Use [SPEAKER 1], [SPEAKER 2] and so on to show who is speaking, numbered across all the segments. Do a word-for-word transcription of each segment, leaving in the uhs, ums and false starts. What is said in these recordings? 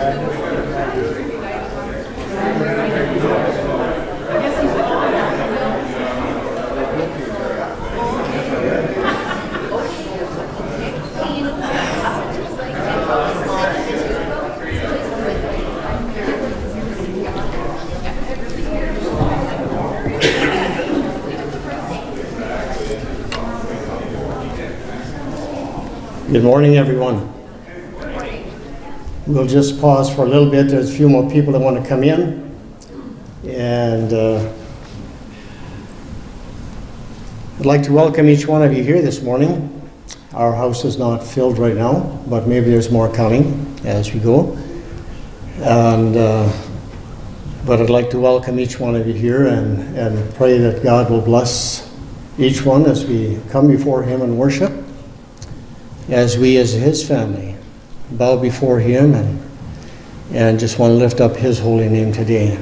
[SPEAKER 1] Good morning, everyone. We'll just pause for a little bit. There's a few more people that want to come in. And uh, I'd like to welcome each one of you here this morning. Our house is not filled right now, but maybe there's more coming as we go. And uh, but I'd like to welcome each one of you here and, and pray that God will bless each one as we come before Him and worship, as we as His family bow before Him and, and just want to lift up His holy name today.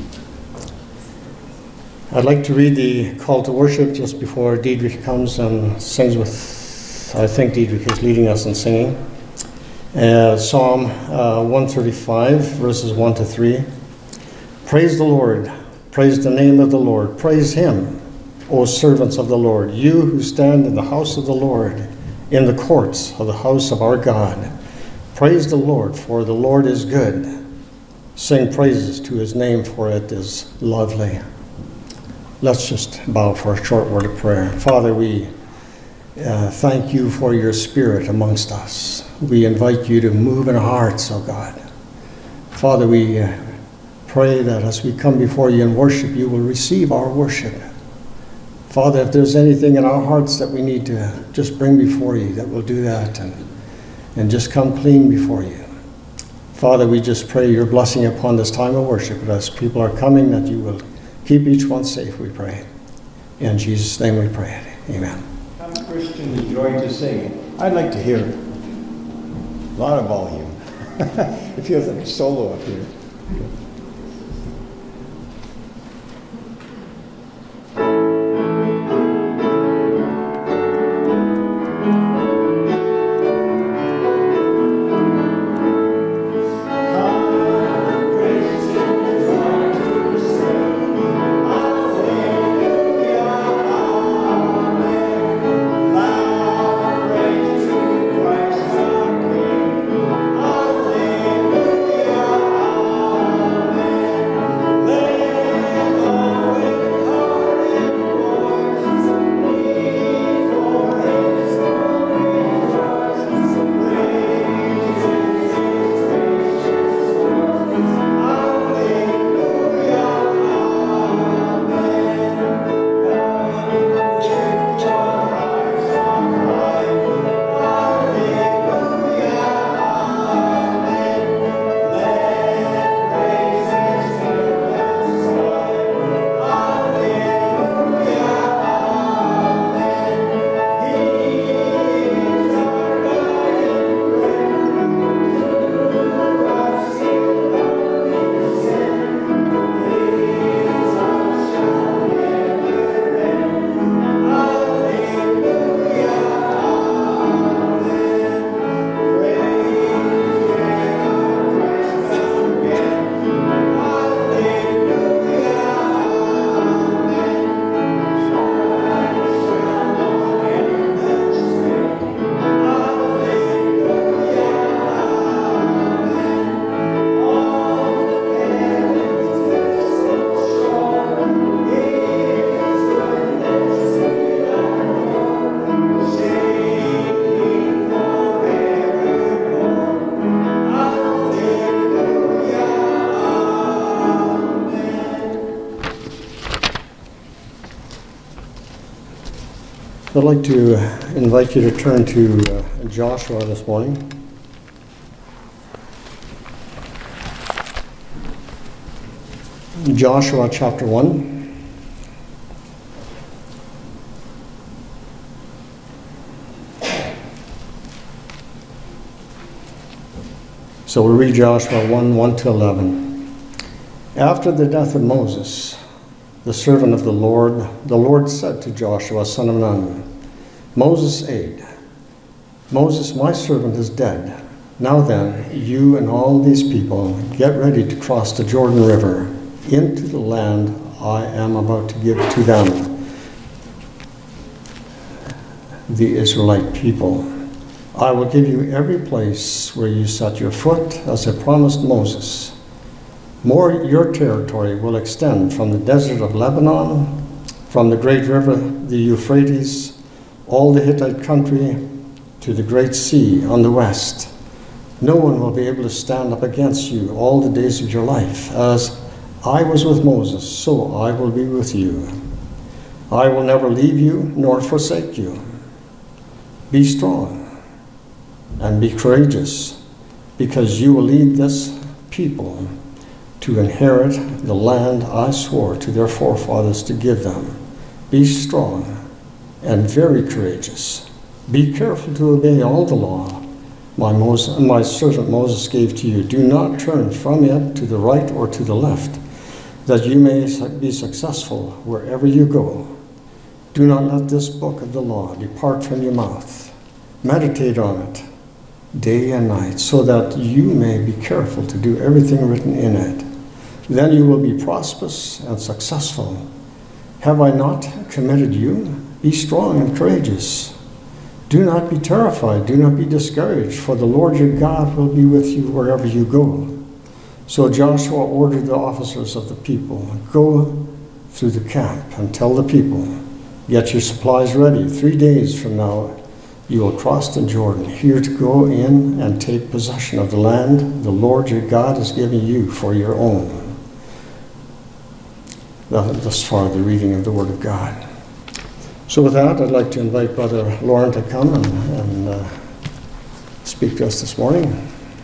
[SPEAKER 1] I'd like to read the call to worship just before Diedrich comes and sings with, I think Diedrich is leading us in singing. Uh, Psalm uh, one thirty-five, verses one to three. Praise the Lord, praise the name of the Lord, praise Him, O servants of the Lord, you who stand in the house of the Lord, in the courts of the house of our God. Praise the Lord, for the Lord is good. Sing praises to His name, for it is lovely. Let's just bow for a short word of prayer. Father, we uh, thank You for Your Spirit amongst us. We invite You to move in our hearts, oh God. Father, we uh, pray that as we come before You and worship, You will receive our worship. Father, if there's anything in our hearts that we need to just bring before You, that we'll do that and, and just come clean before You. Father, we just pray Your blessing upon this time of worship. And as people are coming, that You will keep each one safe, we pray. In Jesus' name we pray. Amen.
[SPEAKER 2] Some Christians enjoy to sing. I'd like to hear a lot of volume. It feels like a solo up here.
[SPEAKER 1] I'd like to invite you to turn to uh, Joshua this morning. Joshua chapter one. So we read Joshua one, one to eleven. After the death of Moses, the servant of the Lord, the Lord said to Joshua, son of Nun, Moses' aide, Moses, my servant, is dead. Now then, you and all these people, get ready to cross the Jordan River into the land I am about to give to them, the Israelite people. I will give you every place where you set your foot, as I promised Moses. More, your territory will extend from the desert of Lebanon, from the great river, the Euphrates, all the Hittite country, to the great sea on the west. No one will be able to stand up against you all the days of your life. As I was with Moses, so I will be with you. I will never leave you nor forsake you. Be strong and be courageous, because you will lead this people to inherit the land I swore to their forefathers to give them. Be strong and very courageous. Be careful to obey all the law my, Moses, my servant Moses gave to you. Do not turn from it to the right or to the left, that you may be successful wherever you go. Do not let this book of the law depart from your mouth. Meditate on it day and night, so that you may be careful to do everything written in it. Then you will be prosperous and successful. Have I not committed you? Be strong and courageous. Do not be terrified, do not be discouraged, for the Lord your God will be with you wherever you go. So Joshua ordered the officers of the people, go through the camp and tell the people, get your supplies ready. Three days from now you will cross the Jordan, here to go in and take possession of the land the Lord your God is giving you for your own. Thus far, the reading of the Word of God. So with that, I'd like to invite Brother Lauren to come and, and uh, speak to us this morning.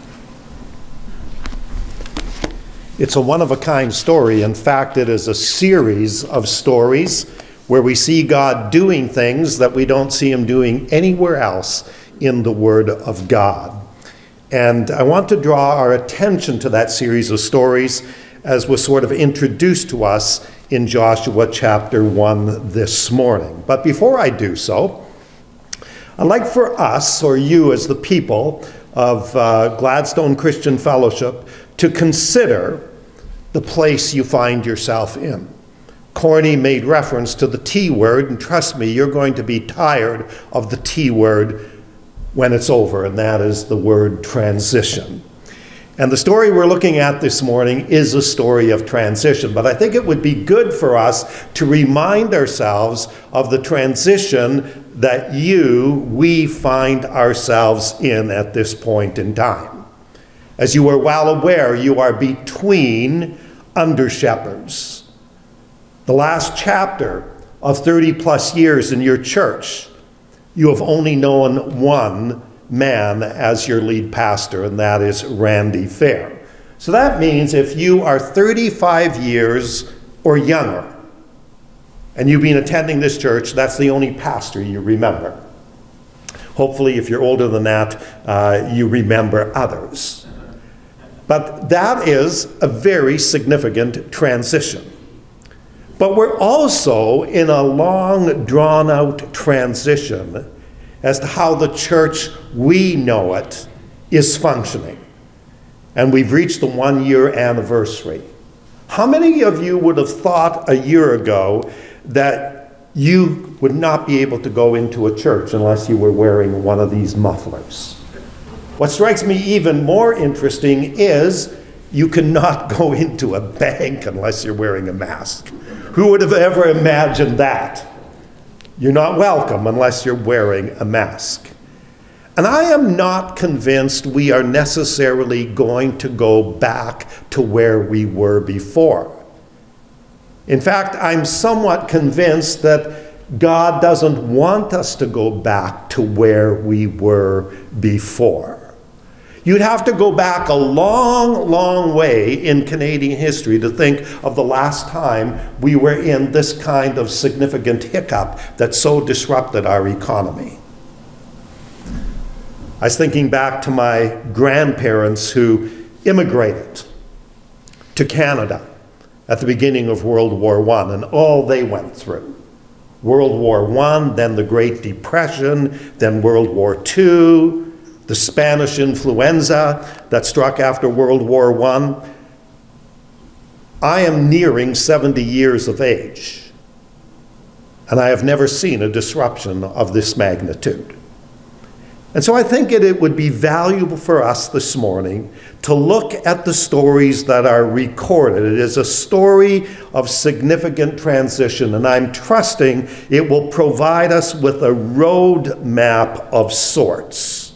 [SPEAKER 3] It's a one-of-a-kind story. In fact, it is a series of stories where we see God doing things that we don't see him doing anywhere else in the Word of God. And I want to draw our attention to that series of stories as was sort of introduced to us in Joshua chapter one this morning. But before I do so, I'd like for us, or you as the people of uh, Gladstone Christian Fellowship, to consider the place you find yourself in. Corny made reference to the T word, and trust me, you're going to be tired of the T word when it's over, and that is the word transition. And the story we're looking at this morning is a story of transition, but I think it would be good for us to remind ourselves of the transition that you, we find ourselves in at this point in time. As you are well aware, you are between under-shepherds. The last chapter of thirty plus years in your church, you have only known one man as your lead pastor, and that is Randy Fair. So that means if you are thirty-five years or younger, and you've been attending this church, that's the only pastor you remember. Hopefully, if you're older than that, uh, you remember others. But that is a very significant transition. But we're also in a long, drawn-out transition as to how the church, we know it, is functioning. And we've reached the one-year anniversary. How many of you would have thought a year ago that you would not be able to go into a church unless you were wearing one of these mufflers? What strikes me even more interesting is you cannot go into a bank unless you're wearing a mask. Who would have ever imagined that? You're not welcome unless you're wearing a mask. And I am not convinced we are necessarily going to go back to where we were before. In fact, I'm somewhat convinced that God doesn't want us to go back to where we were before. You'd have to go back a long, long way in Canadian history to think of the last time we were in this kind of significant hiccup that so disrupted our economy. I was thinking back to my grandparents who immigrated to Canada at the beginning of World War One and all they went through. World War One, then the Great Depression, then World War Two, the Spanish influenza that struck after World War One. I am nearing seventy years of age, and I have never seen a disruption of this magnitude. And so I think it, it would be valuable for us this morning to look at the stories that are recorded. It is a story of significant transition, and I'm trusting it will provide us with a road map of sorts,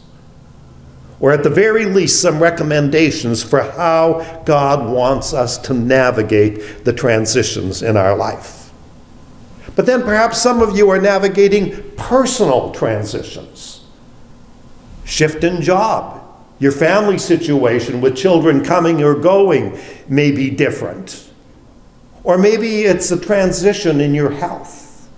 [SPEAKER 3] or at the very least some recommendations for how God wants us to navigate the transitions in our life. But then perhaps some of you are navigating personal transitions. Shift in job. Your family situation with children coming or going may be different. Or maybe it's a transition in your health.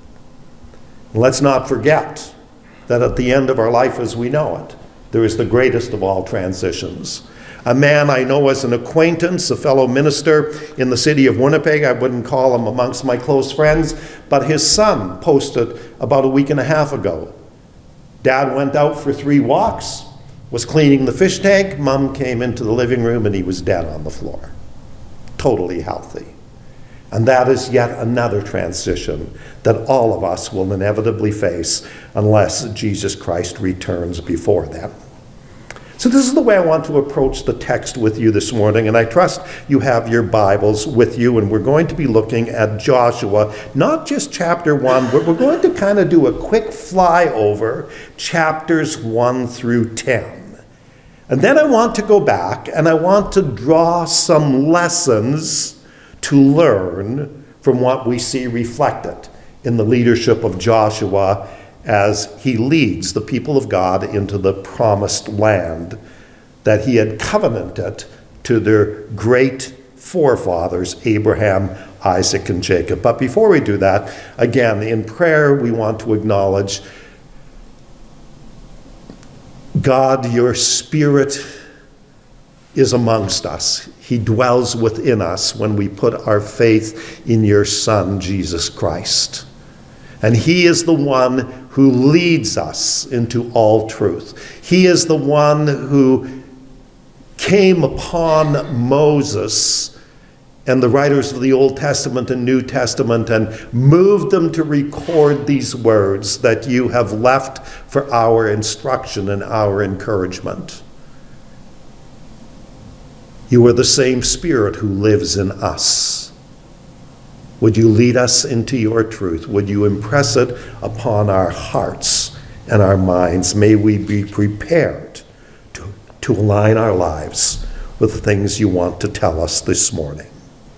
[SPEAKER 3] Let's not forget that at the end of our life as we know it, there is the greatest of all transitions. A man I know as an acquaintance, a fellow minister in the city of Winnipeg, I wouldn't call him amongst my close friends, but his son posted about a week and a half ago. Dad went out for three walks, was cleaning the fish tank. Mom came into the living room and he was dead on the floor. Totally healthy. And that is yet another transition that all of us will inevitably face unless Jesus Christ returns before then. So this is the way I want to approach the text with you this morning, and I trust you have your Bibles with you, and we're going to be looking at Joshua, not just chapter one, but we're going to kind of do a quick flyover, chapters one through ten. And then I want to go back, and I want to draw some lessons to learn from what we see reflected in the leadership of Joshua as he leads the people of God into the promised land that he had covenanted to their great forefathers, Abraham, Isaac, and Jacob. But before we do that, again, in prayer, we want to acknowledge, God, your Spirit is amongst us. He dwells within us when we put our faith in your Son, Jesus Christ. And he is the one who leads us into all truth. He is the one who came upon Moses and the writers of the Old Testament and New Testament and moved them to record these words that you have left for our instruction and our encouragement. You are the same Spirit who lives in us. Would you lead us into your truth? Would you impress it upon our hearts and our minds? May we be prepared to, to align our lives with the things you want to tell us this morning.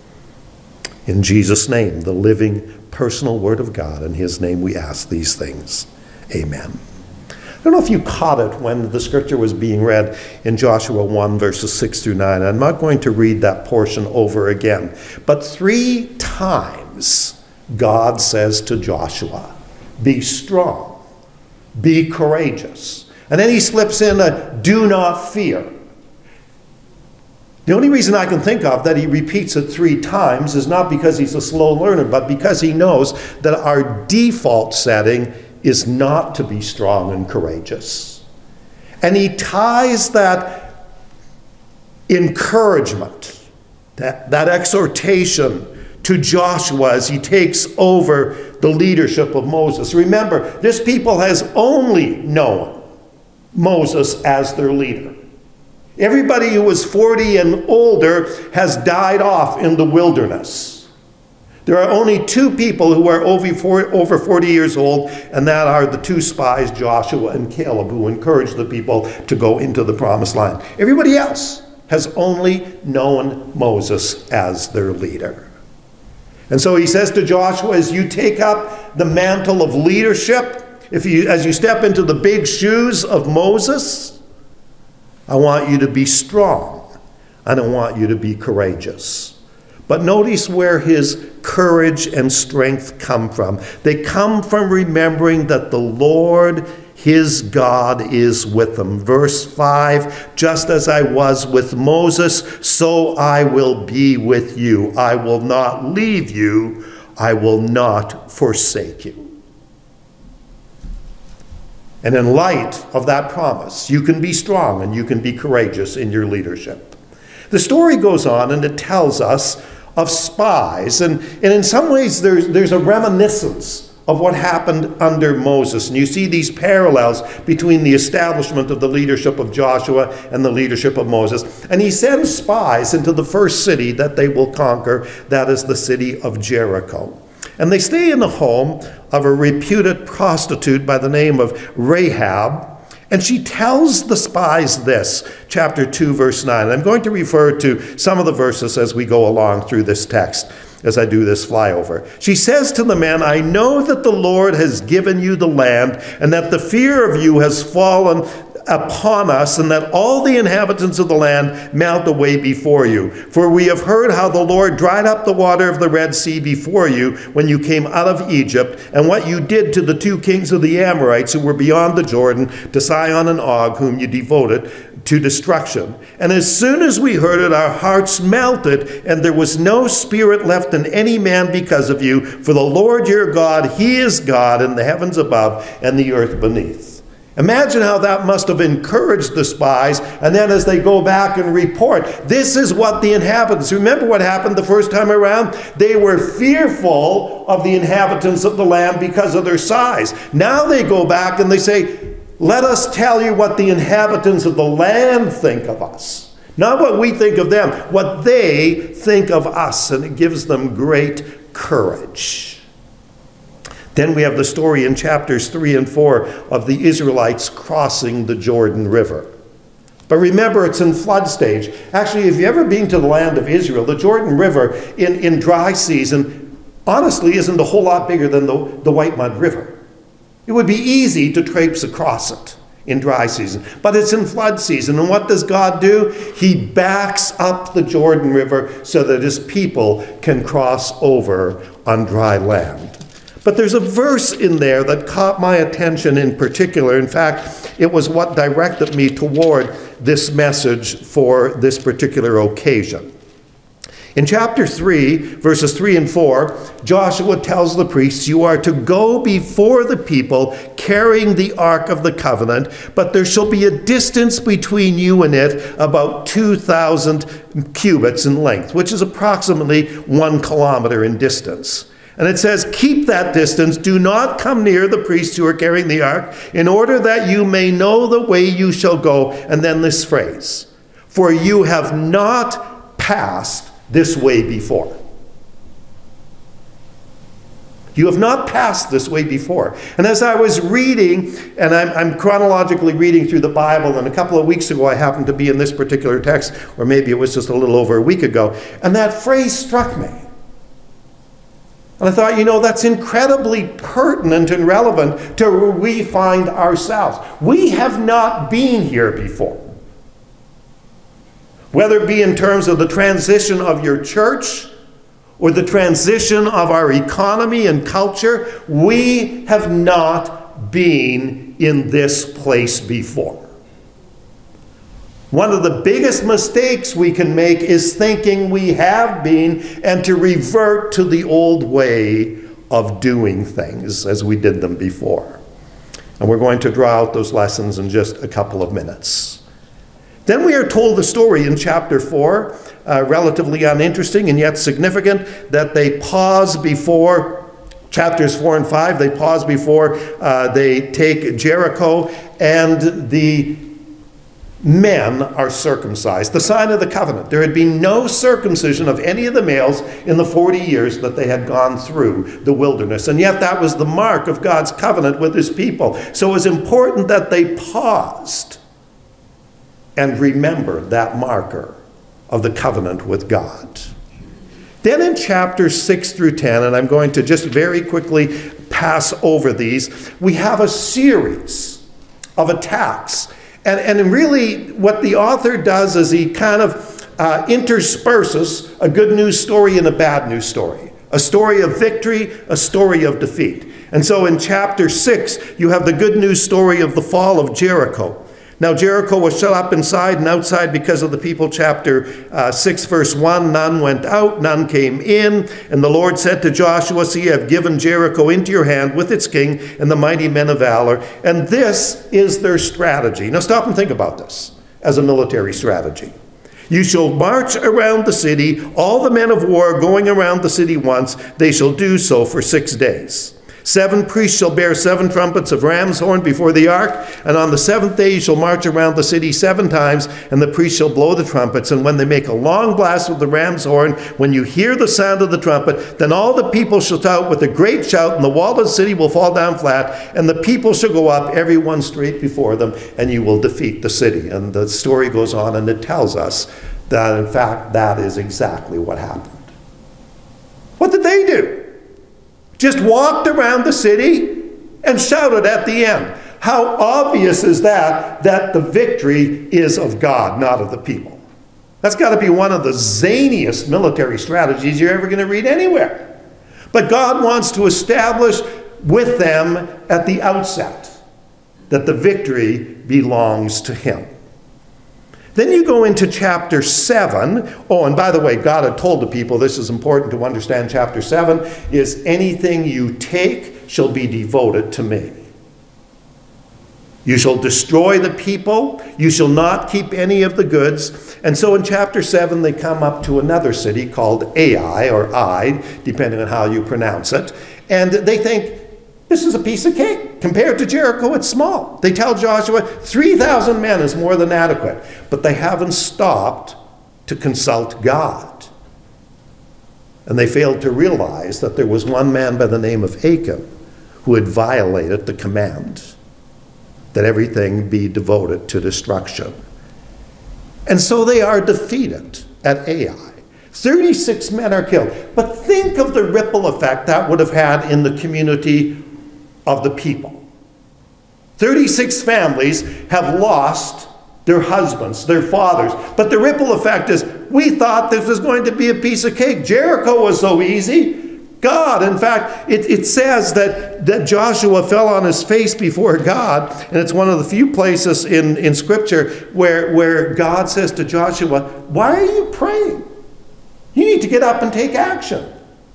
[SPEAKER 3] In Jesus' name, the living, personal Word of God, in his name we ask these things. Amen. I don't know if you caught it when the scripture was being read in Joshua one, verses six through nine. I'm not going to read that portion over again. But three times God says to Joshua, be strong, be courageous. And then he slips in a do not fear. The only reason I can think of that he repeats it three times is not because he's a slow learner, but because he knows that our default setting is not to be strong and courageous. And he ties that encouragement, that, that exhortation to Joshua as he takes over the leadership of Moses. Remember, this people has only known Moses as their leader. Everybody who was forty and older has died off in the wilderness. There are only two people who are over forty years old, and that are the two spies, Joshua and Caleb, who encouraged the people to go into the promised land. Everybody else has only known Moses as their leader. And so he says to Joshua, as you take up the mantle of leadership, if you, as you step into the big shoes of Moses, I want you to be strong, and I want you to be courageous. But notice where his courage and strength come from. They come from remembering that the Lord, his God, is with him. Verse five, just as I was with Moses, so I will be with you. I will not leave you. I will not forsake you. And in light of that promise, you can be strong and you can be courageous in your leadership. The story goes on and it tells us of spies. And, and in some ways, there's, there's a reminiscence of what happened under Moses. And you see these parallels between the establishment of the leadership of Joshua and the leadership of Moses. And he sends spies into the first city that they will conquer. That is the city of Jericho. And they stay in the home of a reputed prostitute by the name of Rahab. And she tells the spies this, chapter two, verse nine. And I'm going to refer to some of the verses as we go along through this text, as I do this flyover. She says to the men, I know that the Lord has given you the land, and that the fear of you has fallen upon us, and that all the inhabitants of the land melt away before you. For we have heard how the Lord dried up the water of the Red Sea before you when you came out of Egypt, and what you did to the two kings of the Amorites who were beyond the Jordan, to Sihon and Og, whom you devoted to destruction. And as soon as we heard it, our hearts melted, and there was no spirit left in any man because of you. For the Lord your God, he is God in the heavens above and the earth beneath. Imagine how that must have encouraged the spies, and then as they go back and report, this is what the inhabitants, remember what happened the first time around? They were fearful of the inhabitants of the land because of their size. Now they go back and they say, let us tell you what the inhabitants of the land think of us. Not what we think of them, what they think of us, and it gives them great courage. Then we have the story in chapters three and four of the Israelites crossing the Jordan River. But remember, it's in flood stage. Actually, if you've ever been to the land of Israel, the Jordan River in, in dry season honestly isn't a whole lot bigger than the, the White Mud River. It would be easy to traipse across it in dry season, but it's in flood season. And what does God do? He backs up the Jordan River so that his people can cross over on dry land. But there's a verse in there that caught my attention in particular. In fact, it was what directed me toward this message for this particular occasion. In chapter three, verses three and four, Joshua tells the priests, you are to go before the people carrying the Ark of the Covenant, but there shall be a distance between you and it about two thousand cubits in length, which is approximately one kilometer in distance. And it says, keep that distance, do not come near the priests who are carrying the ark, in order that you may know the way you shall go. And then this phrase, for you have not passed this way before. You have not passed this way before. And as I was reading, and I'm, I'm chronologically reading through the Bible, and a couple of weeks ago I happened to be in this particular text, or maybe it was just a little over a week ago, and that phrase struck me. And I thought, you know, that's incredibly pertinent and relevant to where we find ourselves. We have not been here before. Whether it be in terms of the transition of your church or the transition of our economy and culture, we have not been in this place before. One of the biggest mistakes we can make is thinking we have been and to revert to the old way of doing things as we did them before. And we're going to draw out those lessons in just a couple of minutes. Then we are told the story in chapter four, uh, relatively uninteresting and yet significant, that they pause before, chapters four and five, they pause before uh, they take Jericho, and the men are circumcised, the sign of the covenant. There had been no circumcision of any of the males in the forty years that they had gone through the wilderness. And yet that was the mark of God's covenant with his people. So it was important that they paused and remembered that marker of the covenant with God. Then in chapters six through ten, and I'm going to just very quickly pass over these, we have a series of attacks. And, and really what the author does is he kind of uh, intersperses a good news story and a bad news story. A story of victory, a story of defeat. And so in chapter six, you have the good news story of the fall of Jericho. Now Jericho was shut up inside and outside because of the people. Chapter uh, six, verse one, none went out, none came in. And the Lord said to Joshua, see, I have given Jericho into your hand with its king and the mighty men of valor. And this is their strategy. Now stop and think about this as a military strategy. You shall march around the city, all the men of war going around the city once, they shall do so for six days. Seven priests shall bear seven trumpets of ram's horn before the ark, and on the seventh day you shall march around the city seven times, and the priests shall blow the trumpets. And when they make a long blast with the ram's horn, when you hear the sound of the trumpet, then all the people shall shout with a great shout, and the wall of the city will fall down flat, and the people shall go up, every one straight before them, and you will defeat the city. And the story goes on, and it tells us that, in fact, that is exactly what happened. What did they do? Just walked around the city and shouted at the end. How obvious is that, that the victory is of God, not of the people? That's got to be one of the zaniest military strategies you're ever going to read anywhere. But God wants to establish with them at the outset that the victory belongs to him. Then you go into chapter seven. Oh, and by the way, God had told the people, this is important to understand chapter seven, is anything you take shall be devoted to me. You shall destroy the people. You shall not keep any of the goods. And so in chapter seven, they come up to another city called Ai, or Ai, depending on how you pronounce it. And they think, this is a piece of cake. Compared to Jericho, it's small. They tell Joshua, three thousand men is more than adequate. But they haven't stopped to consult God. And they failed to realize that there was one man by the name of Achan who had violated the command that everything be devoted to destruction. And so they are defeated at Ai. thirty-six men are killed. But think of the ripple effect that would have had in the community of the people. thirty-six families have lost their husbands, their fathers. But the ripple effect is, we thought this was going to be a piece of cake. Jericho was so easy. God, in fact, it, it says that, that Joshua fell on his face before God. And it's one of the few places in, in Scripture where, where God says to Joshua, why are you praying? You need to get up and take action.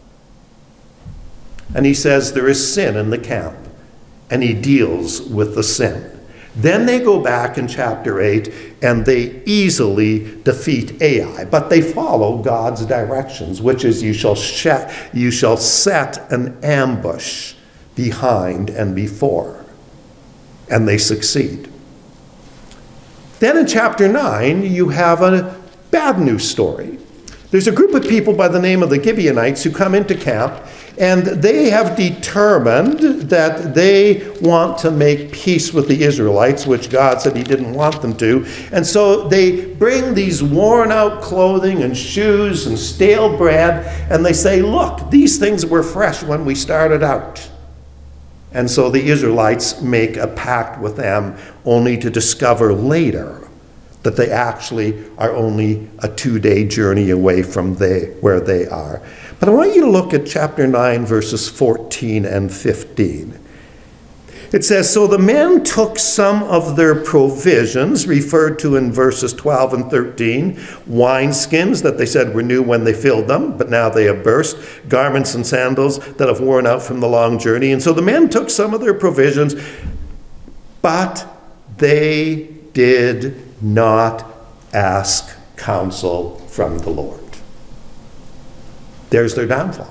[SPEAKER 3] And he says there is sin in the camp, and he deals with the sin. Then they go back in chapter eight, and they easily defeat Ai, but they follow God's directions, which is you shall, you shall set an ambush behind and before, and they succeed. Then in chapter nine, you have a bad news story. There's a group of people by the name of the Gibeonites who come into camp, and they have determined that they want to make peace with the Israelites, which God said he didn't want them to. And so they bring these worn out clothing and shoes and stale bread, and they say, look, these things were fresh when we started out. And so the Israelites make a pact with them, only to discover later that they actually are only a two-day journey away from they, where they are. But I want you to look at chapter nine, verses fourteen and fifteen. It says, so the men took some of their provisions, referred to in verses twelve and thirteen, wineskins that they said were new when they filled them, but now they have burst, garments and sandals that have worn out from the long journey. And so the men took some of their provisions, but they did not ask counsel from the Lord. There's their downfall.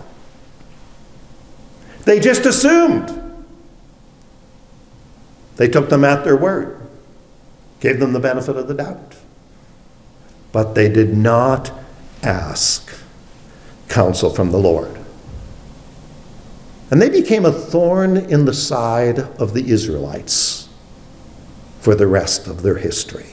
[SPEAKER 3] They just assumed. They took them at their word, gave them the benefit of the doubt. But they did not ask counsel from the Lord. And they became a thorn in the side of the Israelites for the rest of their history.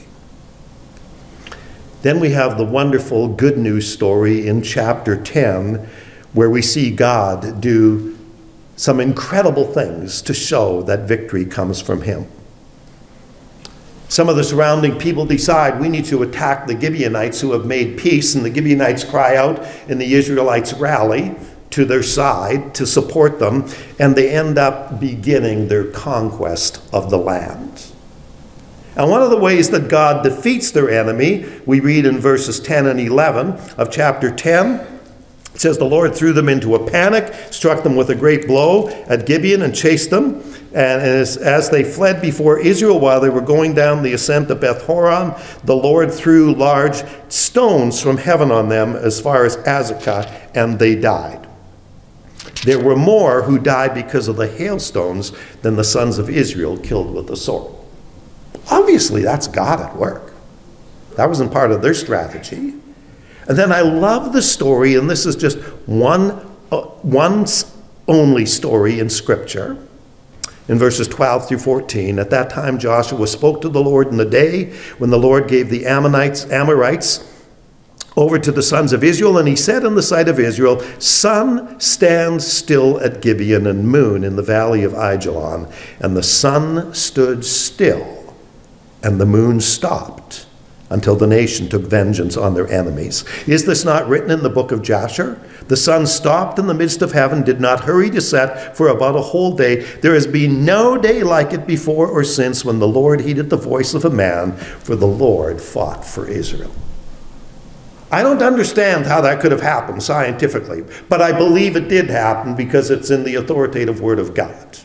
[SPEAKER 3] Then we have the wonderful good news story in chapter ten, where we see God do some incredible things to show that victory comes from him. Some of the surrounding people decide we need to attack the Gibeonites who have made peace, and the Gibeonites cry out and the Israelites rally to their side to support them, and they end up beginning their conquest of the land. And one of the ways that God defeats their enemy, we read in verses ten and eleven of chapter ten. It says, the Lord threw them into a panic, struck them with a great blow at Gibeon, and chased them. And as, as they fled before Israel while they were going down the ascent of Beth Horon, the Lord threw large stones from heaven on them as far as Azekah, and they died. There were more who died because of the hailstones than the sons of Israel killed with the sword. Obviously, that's God at work. That wasn't part of their strategy. And then I love the story, and this is just one, uh, one only story in Scripture. In verses twelve through fourteen, at that time Joshua spoke to the Lord in the day when the Lord gave the Ammonites, Amorites over to the sons of Israel, and he said in the sight of Israel, sun, stand still at Gibeon, and moon in the valley of Ajalon. And the sun stood still, and the moon stopped, until the nation took vengeance on their enemies. Is this not written in the book of Jasher? The sun stopped in the midst of heaven, did not hurry to set for about a whole day. There has been no day like it before or since when the Lord heeded the voice of a man, for the Lord fought for Israel. I don't understand how that could have happened scientifically, but I believe it did happen because it's in the authoritative word of God.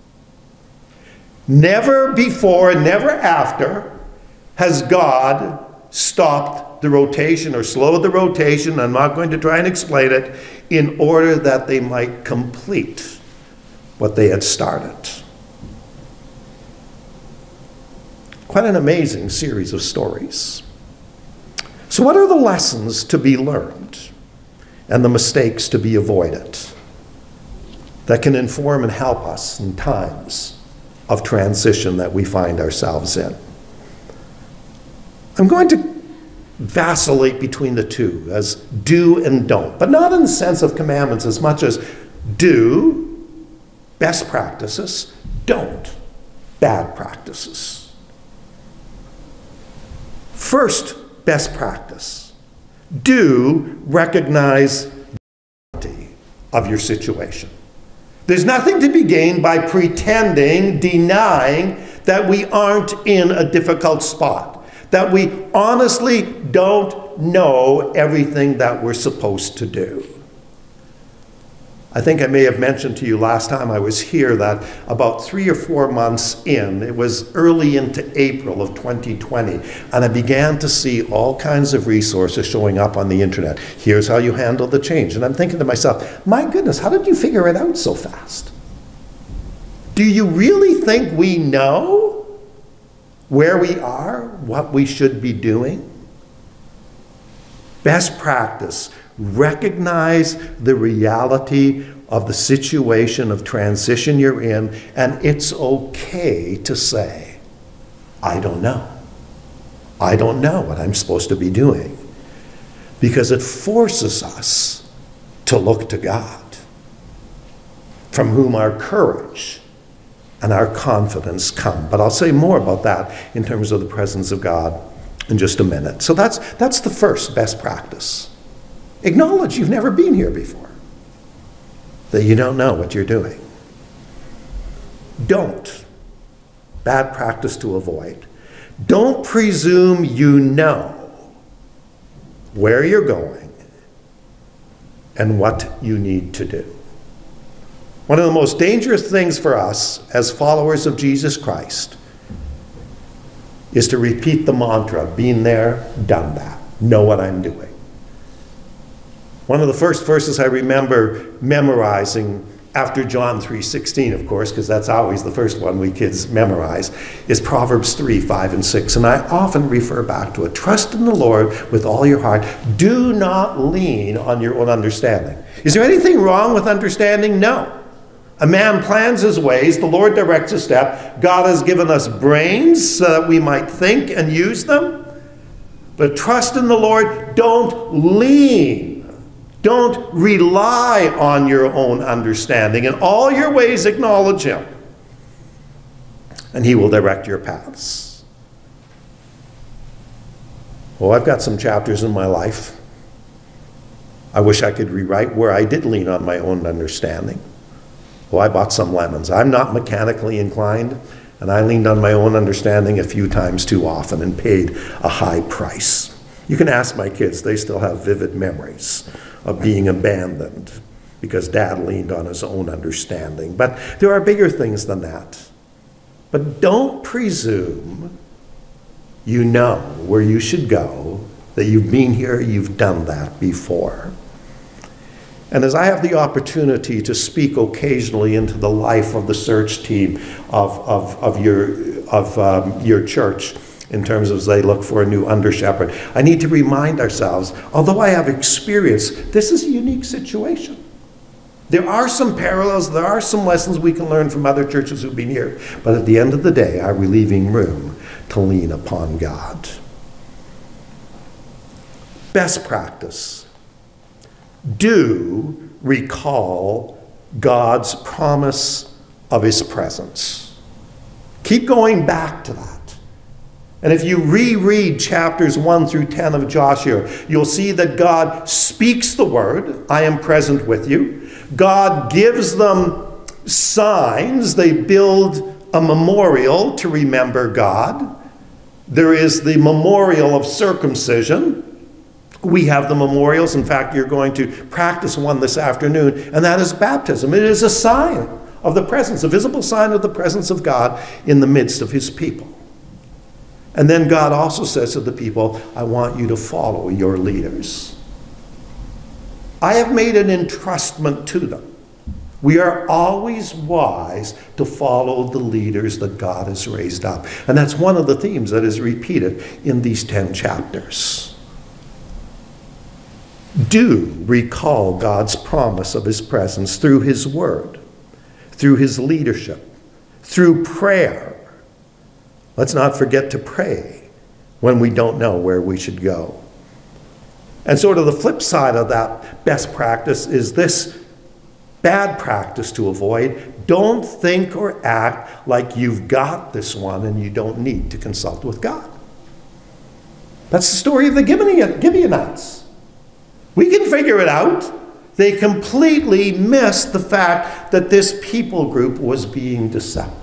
[SPEAKER 3] Never before, never after has God stopped the rotation or slowed the rotation. I'm not going to try and explain it, in order that they might complete what they had started. Quite an amazing series of stories. So what are the lessons to be learned and the mistakes to be avoided that can inform and help us in times of transition that we find ourselves in? I'm going to vacillate between the two as do and don't, but not in the sense of commandments as much as do, best practices, don't, bad practices. First, best practice. Do recognize the reality of your situation. There's nothing to be gained by pretending, denying that we aren't in a difficult spot, that we honestly don't know everything that we're supposed to do. I think I may have mentioned to you last time I was here that about three or four months in, it was early into April of twenty twenty, and I began to see all kinds of resources showing up on the internet. Here's how you handle the change. And I'm thinking to myself, my goodness, how did you figure it out so fast? Do you really think we know where we are, what we should be doing? Best practice. Recognize the reality of the situation of transition you're in, and it's okay to say, I don't know. I don't know what I'm supposed to be doing. Because it forces us to look to God, from whom our courage and our confidence come. But I'll say more about that in terms of the presence of God in just a minute. So that's, that's the first best practice. Acknowledge you've never been here before, that you don't know what you're doing. Don't. Bad practice to avoid. Don't presume you know where you're going and what you need to do. One of the most dangerous things for us as followers of Jesus Christ is to repeat the mantra, been there, done that, know what I'm doing. One of the first verses I remember memorizing after John three sixteen, of course, because that's always the first one we kids memorize, is Proverbs three, five, and six. And I often refer back to it. Trust in the Lord with all your heart. Do not lean on your own understanding. Is there anything wrong with understanding? No. A man plans his ways, the Lord directs his step. God has given us brains so that we might think and use them. But trust in the Lord. Don't lean. Don't rely on your own understanding. In all your ways acknowledge him, and he will direct your paths. Well, I've got some chapters in my life I wish I could rewrite where I did lean on my own understanding. Well, I bought some lemons. I'm not mechanically inclined, and And I leaned on my own understanding a few times too often and paid a high price. You can ask my kids, they still have vivid memories of being abandoned because Dad leaned on his own understanding. But there are bigger things than that. But don't presume you know where you should go, that you've been here, you've done that before. And as I have the opportunity to speak occasionally into the life of the search team of, of, of, your, of um, your church, in terms of as they look for a new under-shepherd, I need to remind ourselves, although I have experience, this is a unique situation. There are some parallels, there are some lessons we can learn from other churches who've been here, but at the end of the day, are we leaving room to lean upon God? Best practice. Do recall God's promise of his presence. Keep going back to that. And if you reread chapters one through ten of Joshua, you'll see that God speaks the word, I am present with you. God gives them signs. They build a memorial to remember God. There is the memorial of circumcision. We have the memorials. In fact, you're going to practice one this afternoon, and that is baptism. It is a sign of the presence, a visible sign of the presence of God in the midst of his people. And then God also says to the people, I want you to follow your leaders. I have made an entrustment to them. We are always wise to follow the leaders that God has raised up. And that's one of the themes that is repeated in these ten chapters. Do recall God's promise of his presence through his word, through his leadership, through prayer. Let's not forget to pray when we don't know where we should go. And sort of the flip side of that best practice is this bad practice to szabavoid. Don't think or act like you've got this one and you don't need to consult with God. That's the story of the Gibeonites. We can figure it out. They completely missed the fact that this people group was being deceptive.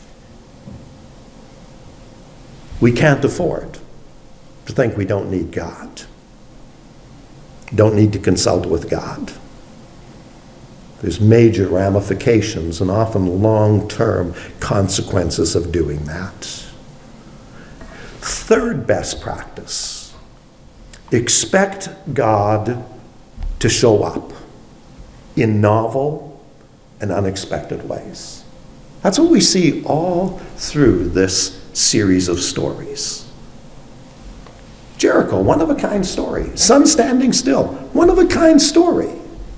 [SPEAKER 3] We can't afford to think we don't need God. Don't need to consult with God. There's major ramifications and often long-term consequences of doing that. Third best practice. Expect God to show up in novel and unexpected ways. That's what we see all through this series of stories. Jericho, one-of-a-kind story. Sun standing still, one-of-a-kind story.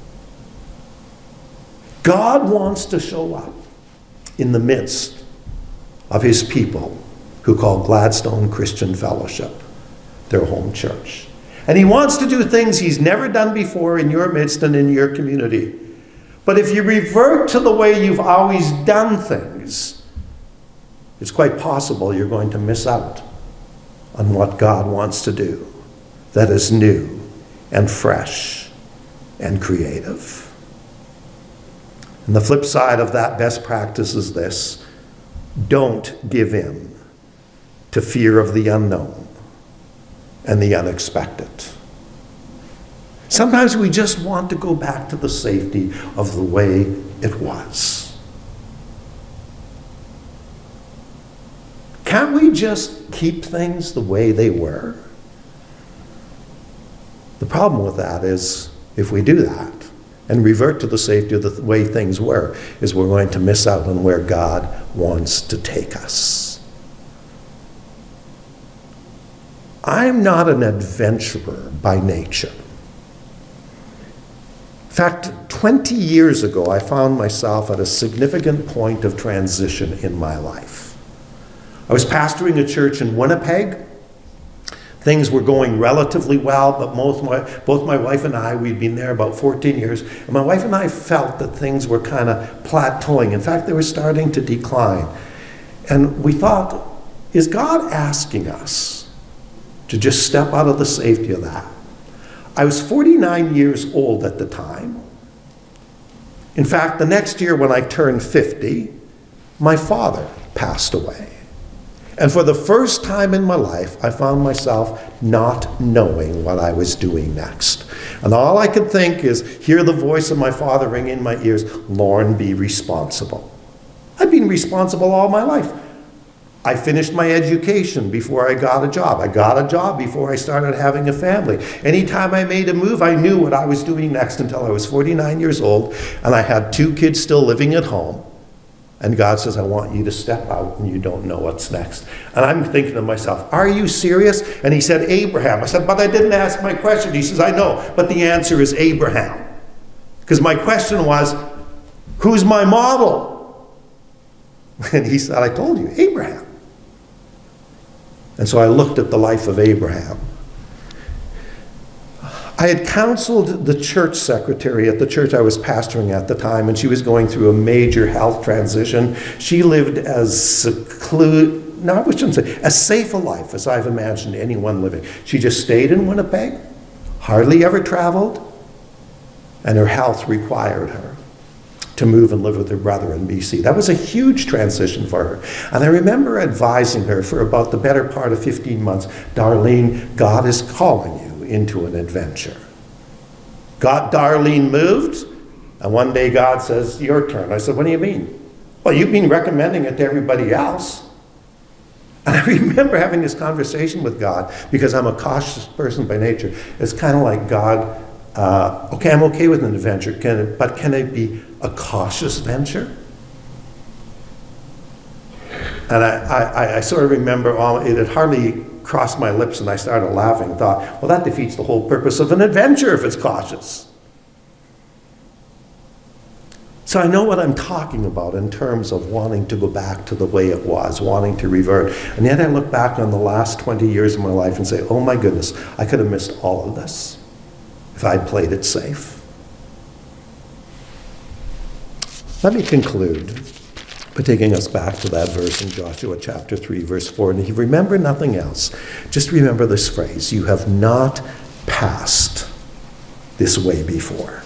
[SPEAKER 3] God wants to show up in the midst of his people who call Gladstone Christian Fellowship their home church. And he wants to do things he's never done before in your midst and in your community. But if you revert to the way you've always done things, it's quite possible you're going to miss out on what God wants to do that is new and fresh and creative. And the flip side of that best practice is this: don't give in to fear of the unknown and the unexpected. Sometimes we just want to go back to the safety of the way it was. Can't we just keep things the way they were? The problem with that is, if we do that and revert to the safety of the way things were, is we're going to miss out on where God wants to take us. I'm not an adventurer by nature. In fact, twenty years ago, I found myself at a significant point of transition in my life. I was pastoring a church in Winnipeg. Things were going relatively well, but both my, both my wife and I, we'd been there about fourteen years, and my wife and I felt that things were kind of plateauing. In fact, they were starting to decline. And we thought, is God asking us to just step out of the safety of that? I was forty-nine years old at the time. In fact, the next year when I turned fifty, my father passed away. And for the first time in my life, I found myself not knowing what I was doing next. And all I could think is, hear the voice of my Father ring in my ears, Lorne, be responsible. I've been responsible all my life. I finished my education before I got a job. I got a job before I started having a family. Anytime I made a move, I knew what I was doing next until I was forty-nine years old, and I had two kids still living at home. And God says, I want you to step out and you don't know what's next. And I'm thinking to myself, are you serious? And he said, Abraham. I said, but I didn't ask my question. He says, I know, but the answer is Abraham. Because my question was, who's my model? And he said, I told you, Abraham. And so I looked at the life of Abraham. I had counseled the church secretary at the church I was pastoring at the time, and she was going through a major health transition. She lived as secluded, no, I shouldn't say, as safe a life as I've imagined anyone living. She just stayed in Winnipeg, hardly ever traveled, and her health required her to move and live with her brother in B C. That was a huge transition for her. And I remember advising her for about the better part of fifteen months, Darlene, God is calling you into an adventure. God, Darlene moved, and one day God says, your turn. I said, what do you mean? Well, you've been recommending it to everybody else. And I remember having this conversation with God, because I'm a cautious person by nature. It's kind of like, God, uh, okay, I'm okay with an adventure, can it, but can it be a cautious venture? And I, I, I sort of remember, all, it had hardly crossed my lips, and I started laughing, thought, well, that defeats the whole purpose of an adventure if it's cautious. So I know what I'm talking about in terms of wanting to go back to the way it was, wanting to revert. And yet I look back on the last twenty years of my life and say, oh my goodness, I could have missed all of this if I'd played it safe. Let me conclude by taking us back to that verse in Joshua chapter three, verse four. And if you remember nothing else, just remember this phrase, you have not passed this way before.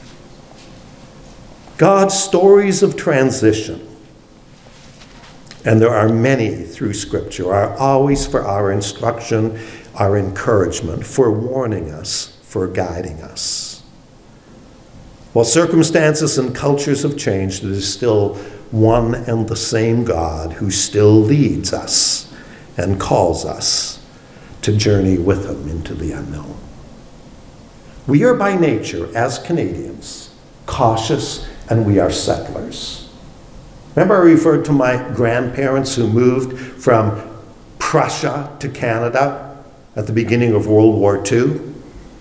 [SPEAKER 3] God's stories of transition, and there are many through Scripture, are always for our instruction, our encouragement, for warning us, for guiding us. While circumstances and cultures have changed, it is still one and the same God who still leads us and calls us to journey with him into the unknown. We are by nature, as Canadians, cautious, and we are settlers. Remember I referred to my grandparents who moved from Prussia to Canada at the beginning of World War Two?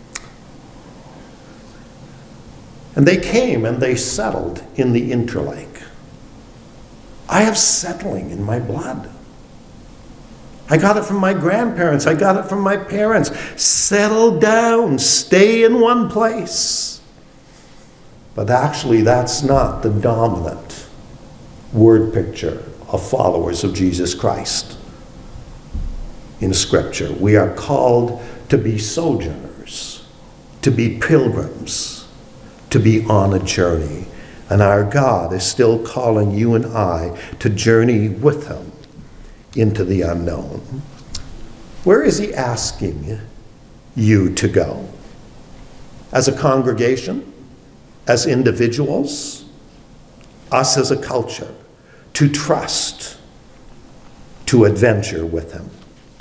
[SPEAKER 3] And they came and they settled in the Interlake. I have settling in my blood. I got it from my grandparents. I got it from my parents. Settle down. Stay in one place. But actually, that's not the dominant word picture of followers of Jesus Christ in Scripture. We are called to be sojourners, to be pilgrims, to be on a journey. And our God is still calling you and I to journey with him into the unknown. Where is he asking you to go? As a congregation? As individuals? Us as a culture? To trust? To adventure with him?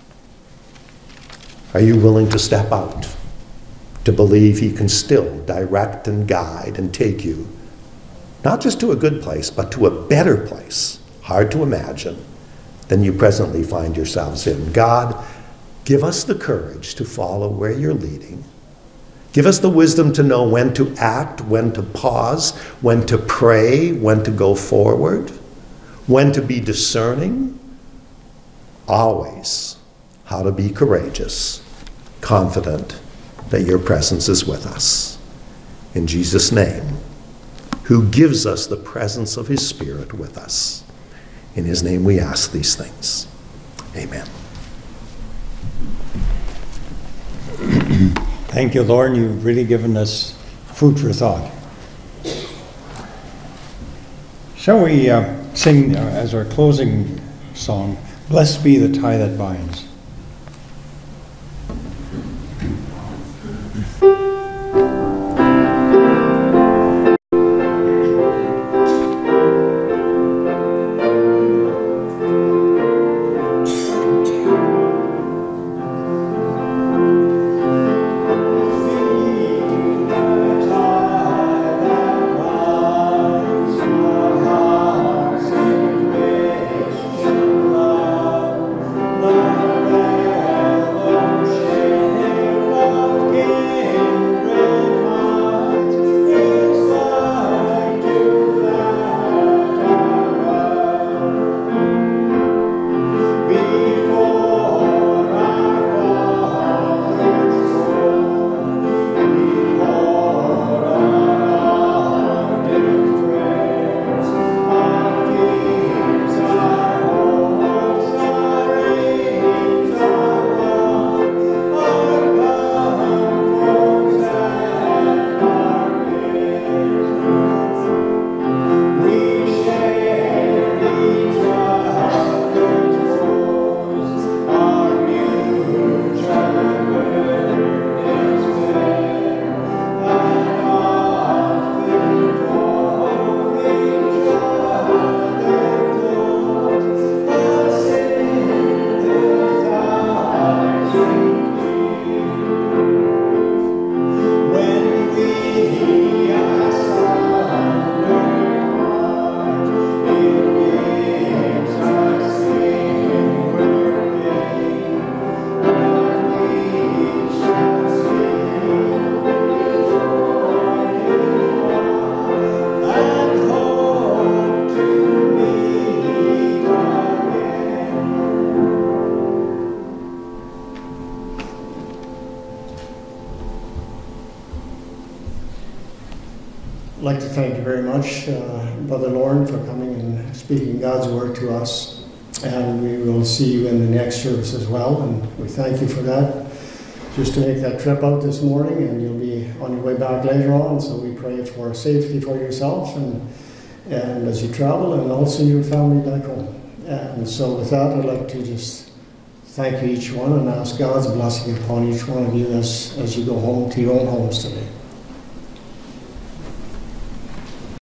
[SPEAKER 3] Are you willing to step out? To believe he can still direct and guide and take you not just to a good place, but to a better place, hard to imagine, than you presently find yourselves in. God, give us the courage to follow where you're leading. Give us the wisdom to know when to act, when to pause, when to pray, when to go forward, when to be discerning. Always how to be courageous, confident that your presence is with us. In Jesus' name, who gives us the presence of his Spirit with us. In his name we ask these things. Amen.
[SPEAKER 2] Thank you, Lord. You've really given us food for thought. Shall we uh, sing uh, as our closing song, Blessed Be the Tie That Binds?
[SPEAKER 1] I'd like to thank you very much, uh, Brother Lauren, for coming and speaking God's word to us. And we will see you in the next service as well. And we thank you for that. Just to make that trip out this morning, and you'll be on your way back later on. So we pray for safety for yourself and, and as you travel, and also your family back home. And so with that, I'd like to just thank you each one and ask God's blessing upon each one of you as, as you go home to your own homes today.